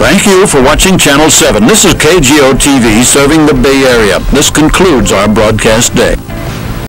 Thank you for watching Channel 7. This is KGO TV serving the Bay Area. This concludes our broadcast day.